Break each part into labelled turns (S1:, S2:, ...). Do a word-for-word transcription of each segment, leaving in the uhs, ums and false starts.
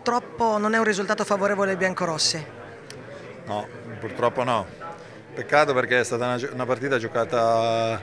S1: purtroppo non è un risultato favorevole ai biancorossi.
S2: No, purtroppo no. Peccato perché è stata una, una partita giocata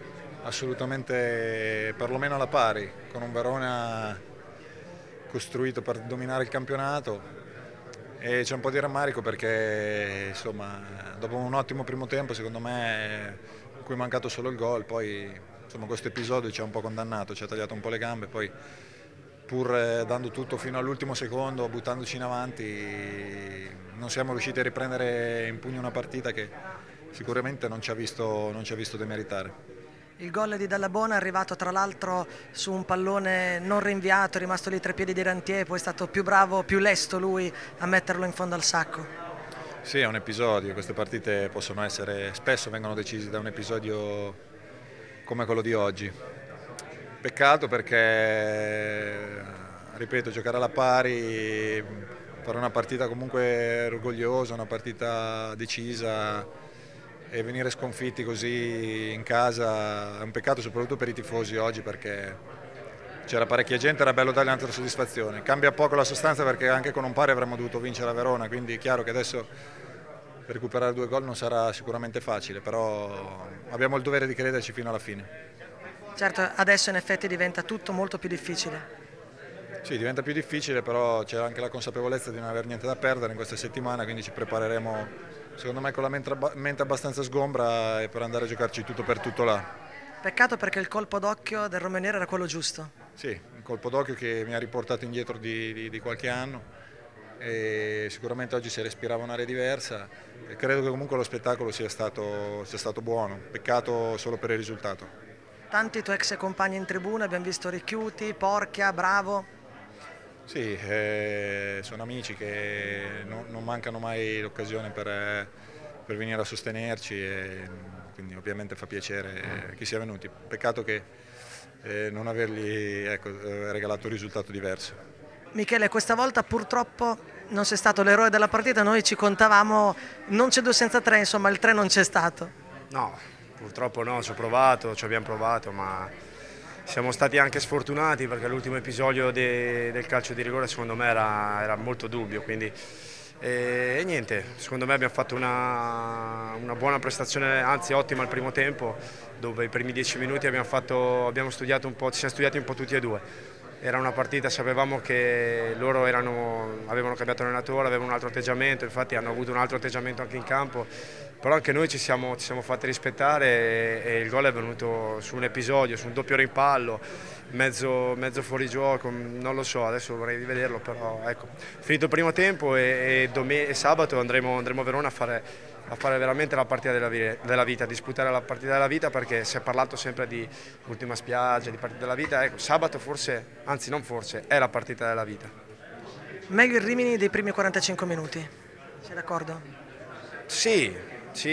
S2: assolutamente perlomeno alla pari, con un Verona costruito per dominare il campionato, e c'è un po' di rammarico perché insomma, dopo un ottimo primo tempo secondo me, in cui è mancato solo il gol, poi insomma, questo episodio ci ha un po' condannato, ci ha tagliato un po' le gambe, poi pur eh, dando tutto fino all'ultimo secondo, buttandoci in avanti, non siamo riusciti a riprendere in pugno una partita che sicuramente non ci ha visto, non ci ha visto demeritare.
S1: Il gol di Dall'Abona è arrivato tra l'altro su un pallone non rinviato, è rimasto lì tre piedi di Rantier, poi è stato più bravo, più lesto lui a metterlo in fondo al sacco.
S2: Sì, è un episodio, queste partite possono essere, spesso vengono decise da un episodio come quello di oggi. Peccato perché, ripeto, giocare alla pari, fare una partita comunque orgogliosa, una partita decisa, e venire sconfitti così in casa è un peccato soprattutto per i tifosi oggi, perché c'era parecchia gente, era bello dargli un'altra soddisfazione. Cambia poco la sostanza perché anche con un pari avremmo dovuto vincere a Verona, quindi è chiaro che adesso recuperare due gol non sarà sicuramente facile, però abbiamo il dovere di crederci fino alla fine.
S1: Certo, adesso in effetti diventa tutto molto più difficile.
S2: Sì, diventa più difficile, però c'è anche la consapevolezza di non aver niente da perdere in questa settimana, quindi ci prepareremo secondo me con la mente abbastanza sgombra e per andare a giocarci tutto per tutto là.
S1: Peccato perché il colpo d'occhio del Romagnoli era quello giusto.
S2: Sì, un colpo d'occhio che mi ha riportato indietro di, di, di qualche anno, e sicuramente oggi si respirava un'area diversa e credo che comunque lo spettacolo sia stato, sia stato buono, peccato solo per il risultato.
S1: Tanti tuoi ex compagni in tribuna, abbiamo visto Ricchiuti, Porchia, Bravo.
S2: Sì, eh, sono amici che non, non mancano mai l'occasione per, eh, per venire a sostenerci, e quindi ovviamente fa piacere che sia venuti. Peccato che eh, non avergli ecco, regalato un risultato diverso.
S1: Michele, questa volta purtroppo non sei stato l'eroe della partita, noi ci contavamo, non c'è due senza tre, insomma il tre non c'è stato.
S3: No, purtroppo no, ci ho provato, ci abbiamo provato, ma siamo stati anche sfortunati perché l'ultimo episodio de, del calcio di rigore secondo me era, era molto dubbio, quindi e, e niente, secondo me abbiamo fatto una, una buona prestazione, anzi ottima al primo tempo, dove i primi dieci minuti abbiamo, fatto, abbiamo studiato un po', ci siamo studiati un po' tutti e due. Era una partita, sapevamo che loro erano, avevano cambiato allenatore, avevano un altro atteggiamento, infatti hanno avuto un altro atteggiamento anche in campo, però anche noi ci siamo, ci siamo fatti rispettare e, e il gol è venuto su un episodio, su un doppio rimpallo, mezzo, mezzo fuori gioco, non lo so, adesso vorrei rivederlo, però ecco, finito il primo tempo e, e, e sabato andremo, andremo a Verona a fare a fare veramente la partita della, della vita, a disputare la partita della vita, perché si è parlato sempre di ultima spiaggia, di partita della vita, ecco, sabato forse, anzi non forse, è la partita della vita.
S1: Meglio il Rimini dei primi quarantacinque minuti, sei d'accordo?
S3: Sì, sì,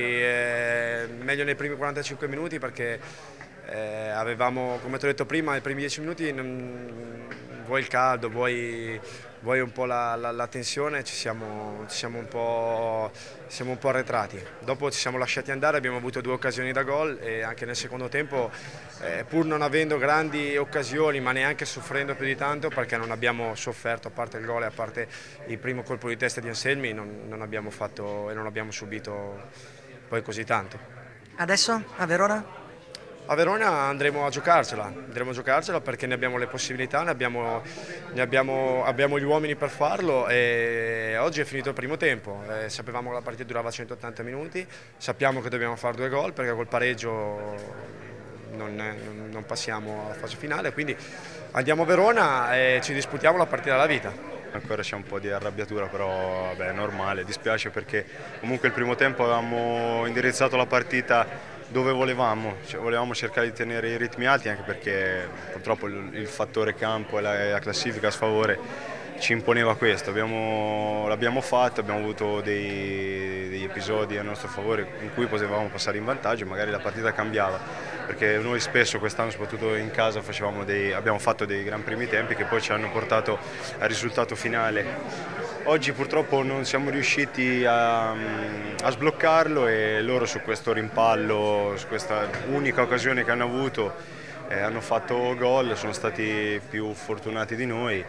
S3: eh, meglio nei primi quarantacinque minuti perché eh, avevamo, come ti ho detto prima, nei primi dieci minuti non, vuoi il caldo, vuoi, vuoi un po' la, la, la tensione, ci siamo, ci siamo un po', siamo un po' arretrati. Dopo ci siamo lasciati andare, abbiamo avuto due occasioni da gol e anche nel secondo tempo, eh, pur non avendo grandi occasioni, ma neanche soffrendo più di tanto, perché non abbiamo sofferto, a parte il gol e a parte il primo colpo di testa di Anselmi, non, non abbiamo fatto e non abbiamo subito poi così tanto.
S1: Adesso a Verona?
S3: A Verona andremo a giocarcela, andremo a giocarcela perché ne abbiamo le possibilità, ne abbiamo, ne abbiamo, abbiamo gli uomini per farlo e oggi è finito il primo tempo, eh, sapevamo che la partita durava centottanta minuti, sappiamo che dobbiamo fare due gol perché col pareggio non, non, non passiamo alla fase finale, quindi andiamo a Verona e ci disputiamo la partita della vita.
S4: Ancora c'è un po' di arrabbiatura, però vabbè, è normale, dispiace perché comunque il primo tempo avevamo indirizzato la partita dove volevamo, cioè, volevamo cercare di tenere i ritmi alti, anche perché purtroppo il, il fattore campo e la, la classifica a sfavore ci imponeva questo. L'abbiamo fatto, abbiamo avuto dei, degli episodi a nostro favore in cui potevamo passare in vantaggio e magari la partita cambiava, perché noi spesso quest'anno, soprattutto in casa, facevamo dei, abbiamo fatto dei gran primi tempi che poi ci hanno portato al risultato finale. Oggi purtroppo non siamo riusciti a, a sbloccarlo e loro su questo rimpallo, su questa unica occasione che hanno avuto, eh, hanno fatto gol, sono stati più fortunati di noi.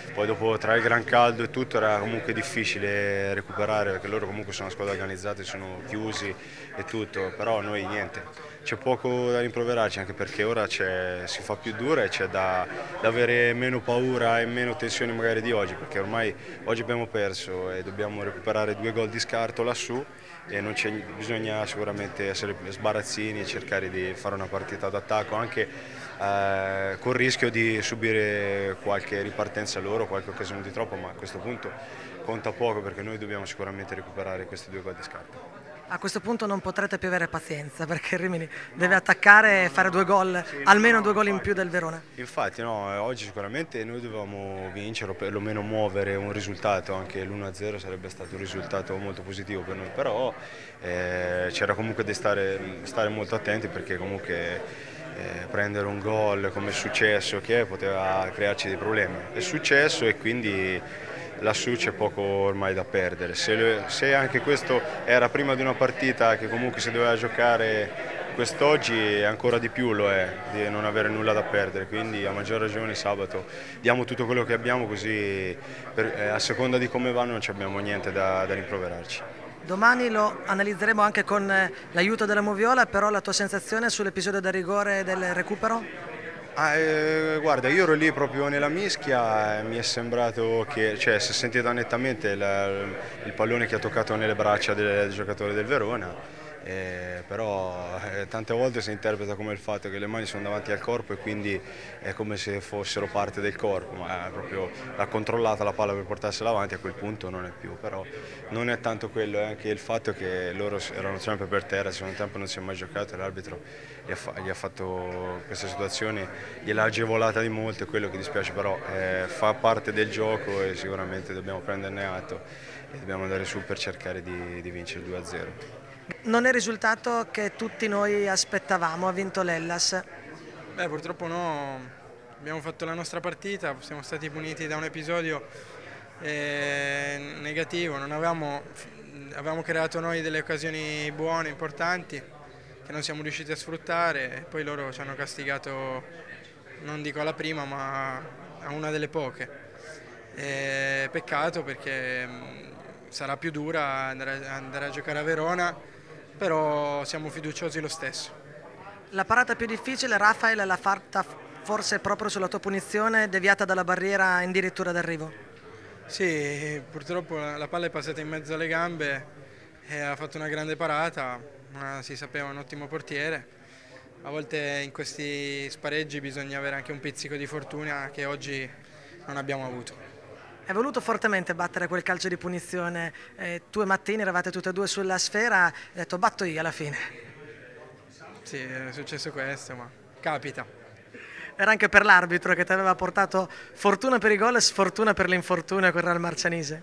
S4: poi dopo tra il gran caldo e tutto era comunque difficile recuperare, perché loro comunque sono una squadra organizzata, sono chiusi e tutto, però noi niente, c'è poco da rimproverarci, anche perché ora si fa più dura e c'è da, da avere meno paura e meno tensione magari di oggi, perché ormai oggi abbiamo perso e dobbiamo recuperare due gol di scarto lassù e non c'è, bisogna sicuramente essere sbarazzini e cercare di fare una partita d'attacco anche eh, con il rischio di subire qualche ripartenza loro, qualche occasione di troppo, ma a questo punto conta poco perché noi dobbiamo sicuramente recuperare questi due gol di scarto.
S1: A questo punto non potrete più avere pazienza perché il Rimini deve attaccare e fare due gol, sì, almeno no, due gol in più del Verona.
S4: Infatti no, oggi sicuramente noi dovevamo vincere o perlomeno muovere un risultato, anche l'uno a zero sarebbe stato un risultato molto positivo per noi, però eh, c'era comunque di stare, stare molto attenti perché comunque eh, prendere un gol come è successo che poteva crearci dei problemi. È successo e quindi lassù c'è poco ormai da perdere. Se, se anche questo era prima di una partita che comunque si doveva giocare quest'oggi, ancora di più lo è, di non avere nulla da perdere, quindi a maggior ragione sabato diamo tutto quello che abbiamo, così per, eh, a seconda di come va non abbiamo niente da, da rimproverarci.
S1: Domani lo analizzeremo anche con l'aiuto della Moviola, però la tua sensazione sull'episodio del rigore e del recupero?
S4: Ah, eh, guarda, io ero lì proprio nella mischia e mi è sembrato che, cioè, si è sentito nettamente la, il pallone che ha toccato nelle braccia del, del giocatore del Verona, eh, però eh, tante volte si interpreta come il fatto che le mani sono davanti al corpo e quindi è come se fossero parte del corpo, ma è proprio l'ha controllata la palla per portarsela avanti, a quel punto non è più, però non è tanto quello, è anche il fatto che loro erano sempre per terra, se un tempo non si è mai giocato e l'arbitro gli, gli ha fatto questa situazione, gliel'ha agevolata di molto, è quello che dispiace, però eh, fa parte del gioco e sicuramente dobbiamo prenderne atto e dobbiamo andare su per cercare di, di vincere due a zero.
S1: Non è il risultato che tutti noi aspettavamo, ha vinto l'Hellas.
S5: Beh, purtroppo no, abbiamo fatto la nostra partita, siamo stati puniti da un episodio eh, negativo, non avevamo, avevamo creato noi delle occasioni buone, importanti, che non siamo riusciti a sfruttare e poi loro ci hanno castigato, non dico alla prima, ma a una delle poche. E peccato perché sarà più dura andare, andare a giocare a Verona, però siamo fiduciosi lo stesso.
S1: La parata più difficile, Rafael, l'ha fatta forse proprio sulla tua punizione, deviata dalla barriera addirittura d'arrivo.
S5: Sì, purtroppo la palla è passata in mezzo alle gambe e ha fatto una grande parata, ma si sapeva un ottimo portiere. A volte in questi spareggi bisogna avere anche un pizzico di fortuna che oggi non abbiamo avuto.
S1: Hai voluto fortemente battere quel calcio di punizione, eh, tu e Mattini eravate tutte e due sulla sfera, hai detto batto io alla fine.
S5: Sì, è successo questo, ma capita.
S1: Era anche per l'arbitro che ti aveva portato fortuna per i gol e sfortuna per l'infortunio con il Real Marcianise.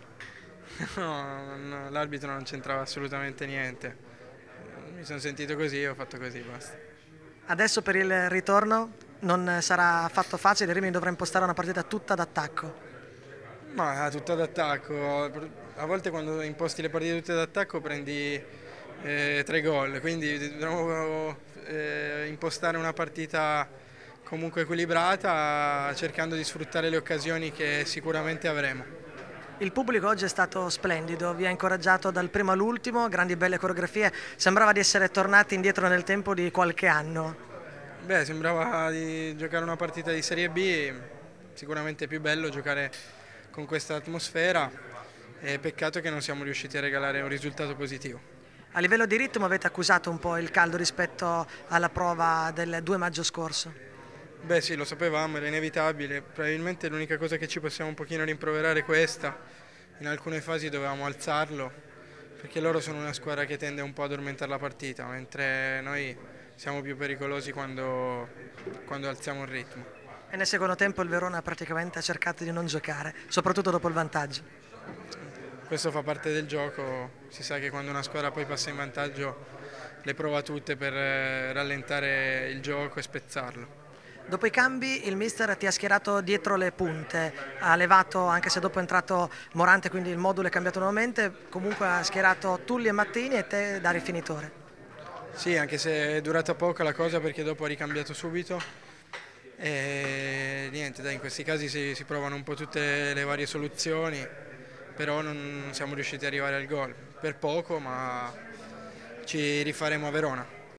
S5: No, no, l'arbitro non c'entrava assolutamente niente, mi sono sentito così e ho fatto così, basta.
S1: Adesso per il ritorno non sarà affatto facile, Rimini dovrà impostare una partita tutta d'attacco.
S5: Ma tutto d'attacco, a volte quando imposti le partite tutte d'attacco prendi eh, tre gol, quindi dobbiamo eh, impostare una partita comunque equilibrata cercando di sfruttare le occasioni che sicuramente avremo.
S1: Il pubblico oggi è stato splendido, vi ha incoraggiato dal primo all'ultimo, grandi belle coreografie, sembrava di essere tornati indietro nel tempo di qualche anno.
S5: Beh, sembrava di giocare una partita di Serie B, sicuramente più bello giocare con questa atmosfera, è peccato che non siamo riusciti a regalare un risultato positivo.
S1: A livello di ritmo avete accusato un po' il caldo rispetto alla prova del due maggio scorso?
S5: Beh sì, lo sapevamo, era inevitabile, probabilmente l'unica cosa che ci possiamo un pochino rimproverare è questa, in alcune fasi dovevamo alzarlo, perché loro sono una squadra che tende un po' ad addormentare la partita, mentre noi siamo più pericolosi quando, quando alziamo il ritmo.
S1: E nel secondo tempo il Verona praticamente ha cercato di non giocare, soprattutto dopo il vantaggio.
S5: Questo fa parte del gioco, si sa che quando una squadra poi passa in vantaggio le prova tutte per rallentare il gioco e spezzarlo.
S1: Dopo i cambi il mister ti ha schierato dietro le punte, ha levato, anche se dopo è entrato Morante, quindi il modulo è cambiato nuovamente, comunque ha schierato Tulli e Mattini e te da rifinitore.
S5: Sì, anche se è durata poco la cosa perché dopo ha ricambiato subito. e niente, dai, in questi casi si, si provano un po' tutte le varie soluzioni, però non siamo riusciti ad arrivare al gol, per poco, ma ci rifaremo a Verona.